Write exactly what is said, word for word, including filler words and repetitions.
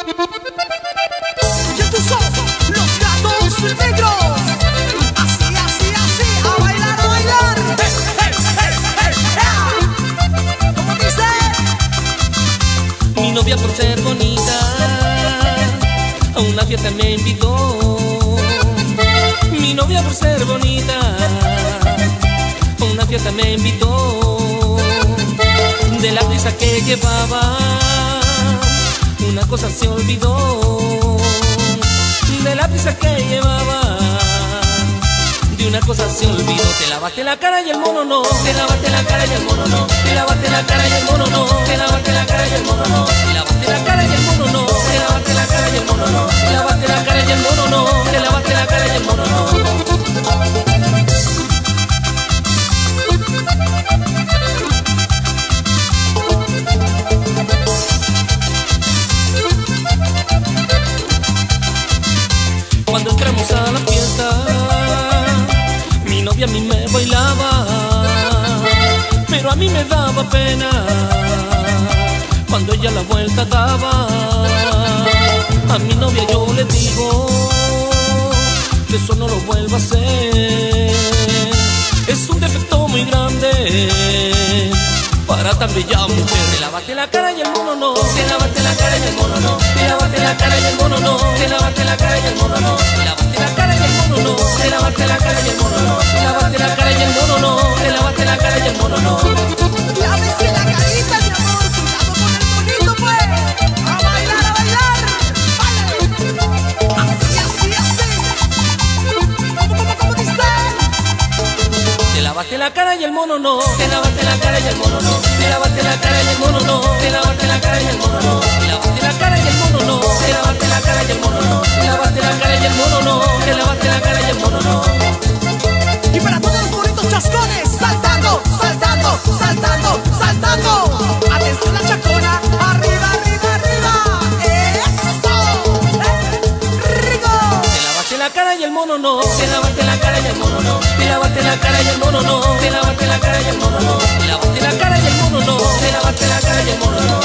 Y estos son los Gatos Negros. Así, así, así, a bailar, a bailar. Hey, hey, hey, hey, hey. ¿Cómo dice? Mi novia por ser bonita a una fiesta me invitó. Mi novia por ser bonita a una fiesta me invitó. De la prisa que llevaba una cosa se olvidó. De la prisa que llevaba de una cosa se olvidó. Te lavaste la cara y el mono no. Te lavaste la cara y el mono no. Te lavaste la cara y el mono no. Te lavaste la cara y el mono no. Te lavaste la cara y el mono no. Te lavaste la cara y el mono no. Te lavaste la cara y el mono no. Te lavaste la cara y el mono no. Cuando entramos a la fiesta, mi novia a mí me bailaba, pero a mí me daba pena cuando ella la vuelta daba. A mi novia yo le digo que eso no lo vuelva a hacer. Es un defecto muy grande para tan bella mujer. Te lavaste la cara y el mono no. Te lavaste la cara y el mono no. Te lavaste la cara y el mono no. Te lavaste la cara y el mono no. Te lavaste la cara y el mono no. Te lavaste la cara y el mono no. Te lavaste la cara y el mono no. Te lavaste la cara y el mono no. Lávese la carita, mi amor. Cuidado con el monito, pues. A bailar, a bailar. Báilale. Así, así, así. ¿Cómo, cómo, cómo dice? Te lavaste la cara y el mono no. Te lavaste la cara y el mono no. Te lavaste la cara y el mono no. Te lavaste la cara y el mono no. Te lavaste la cara y el mono no. Te lavaste la cara y el mono no. Te lavaste la cara y el mono no. Te lavaste la cara y el mono no. Y para todos los bonitos chascones, saltando, saltando, saltando, saltando. Atención la chacona, arriba, arriba, arriba. ¡Eso! ¡Eh! ¡Rico! Te lavaste la cara y el mono no. Te lavaste la cara y el mono no. Te lavaste la cara y el mono no. Te lavaste la cara y el mono no. Te lavaste la cara y el mono no. Te lavaste la cara y el mono no.